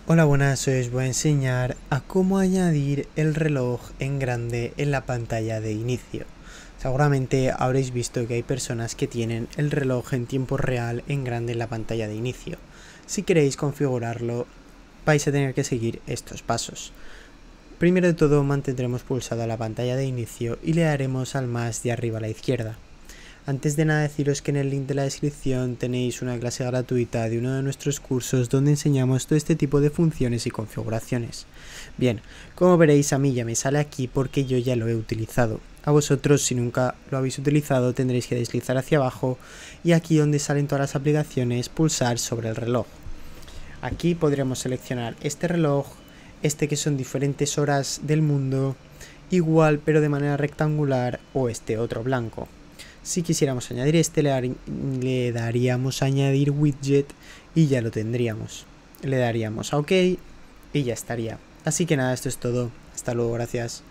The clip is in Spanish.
Hola, buenas, hoy os voy a enseñar a cómo añadir el reloj en grande en la pantalla de inicio. Seguramente habréis visto que hay personas que tienen el reloj en tiempo real en grande en la pantalla de inicio. Si queréis configurarlo, vais a tener que seguir estos pasos. Primero de todo, mantendremos pulsada la pantalla de inicio y le daremos al más de arriba a la izquierda. Antes de nada, deciros que en el link de la descripción tenéis una clase gratuita de uno de nuestros cursos donde enseñamos todo este tipo de funciones y configuraciones. Bien, como veréis, a mí ya me sale aquí porque yo ya lo he utilizado. A vosotros, si nunca lo habéis utilizado, tendréis que deslizar hacia abajo y aquí donde salen todas las aplicaciones, pulsar sobre el reloj. Aquí podremos seleccionar este reloj, este que son diferentes horas del mundo, igual pero de manera rectangular, o este otro blanco. Si quisiéramos añadir este, le daríamos a añadir widget y ya lo tendríamos. Le daríamos a OK y ya estaría. Así que nada, esto es todo. Hasta luego, gracias.